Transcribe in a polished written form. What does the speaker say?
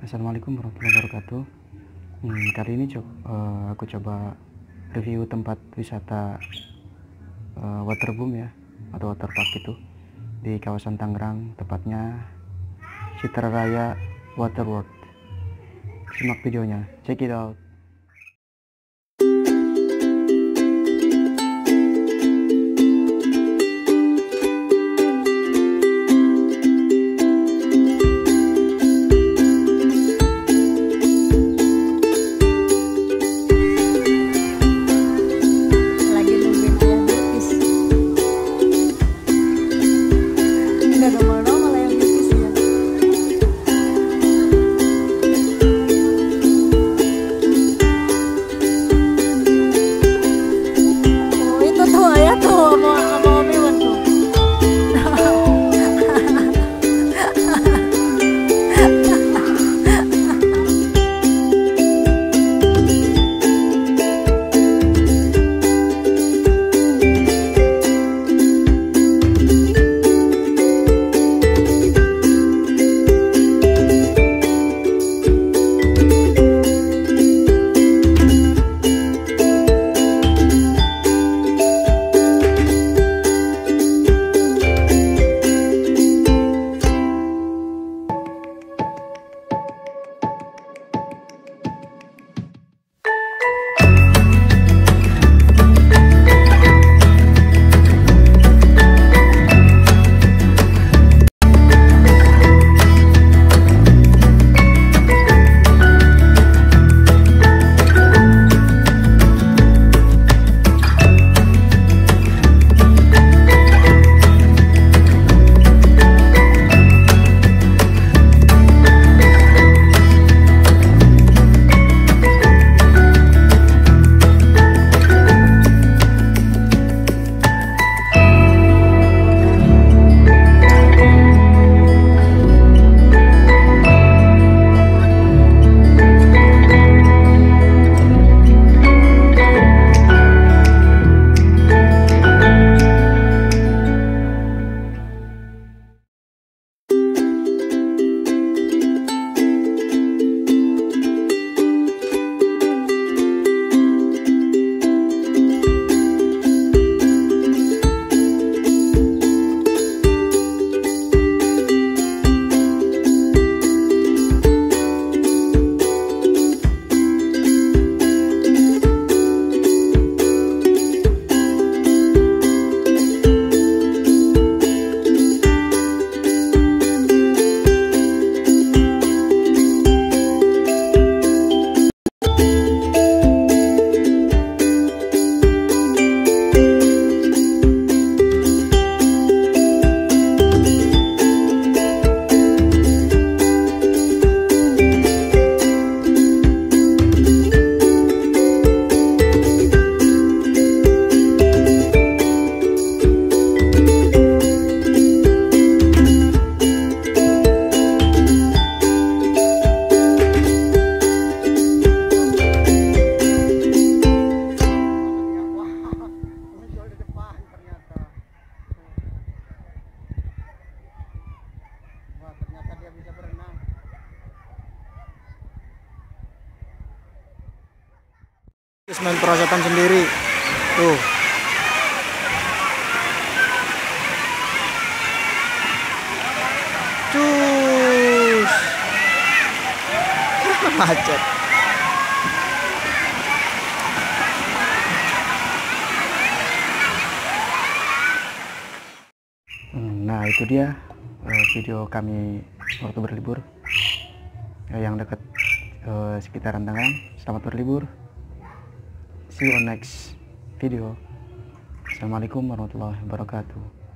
Assalamualaikum warahmatullahi wabarakatuh. Kali ini aku coba review tempat wisata Waterboom ya, atau waterpark itu di kawasan Tangerang, tepatnya Citra Raya Waterworld. Simak videonya, check it out. Main perosotan sendiri tuh. Cus macet. Nah, itu dia video kami waktu berlibur yang dekat sekitaran Tangerang. Selamat berlibur. See you on next video. Assalamualaikum warahmatullahi wabarakatuh.